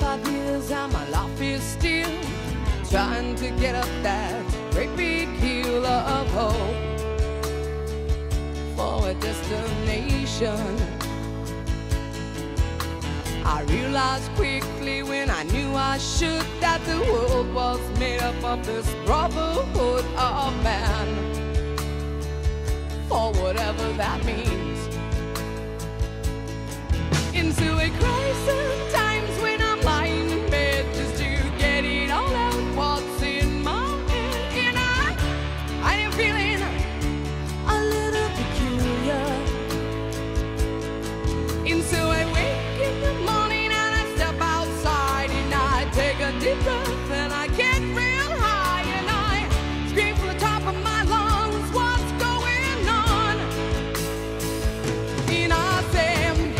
25 years and my life is still trying to get up that great big hill of hope for a destination. I realized quickly when I knew I should that the world was made up of this brotherhood of man, for whatever that means. Into a crisis times when I'm lying in bed just to get it all out what's in my head, and I am feeling a little peculiar. And so I wake in the morning and I step outside and I take a deep breath and I get real high and I scream from the top of my lungs, what's going on? And I say,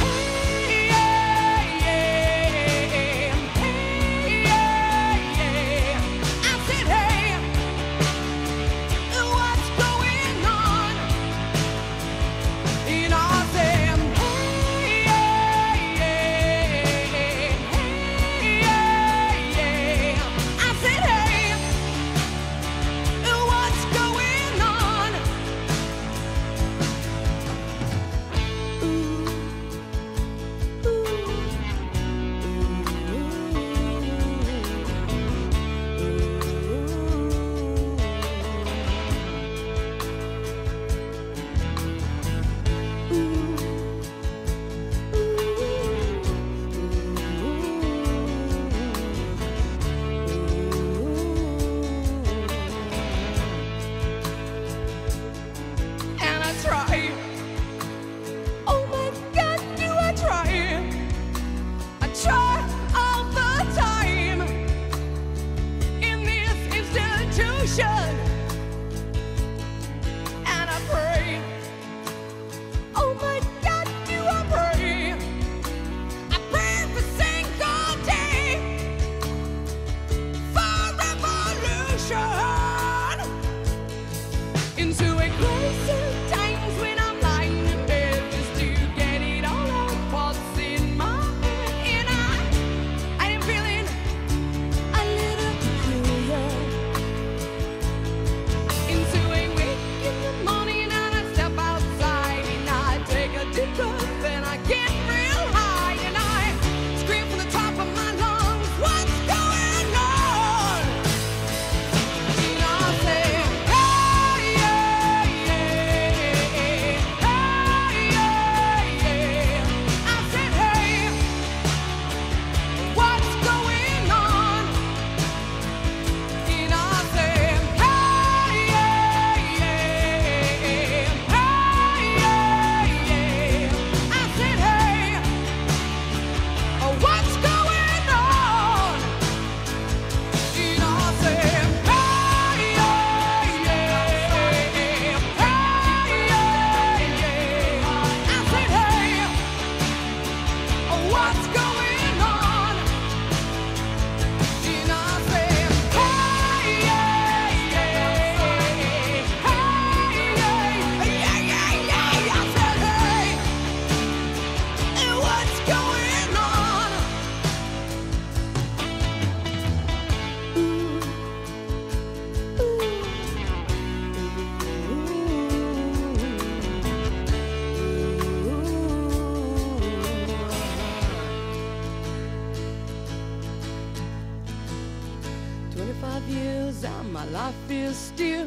years and my life is still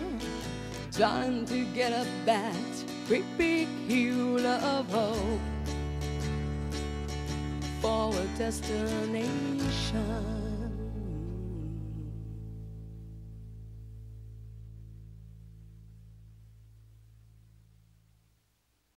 trying to get up that great big hill of hope for a destination.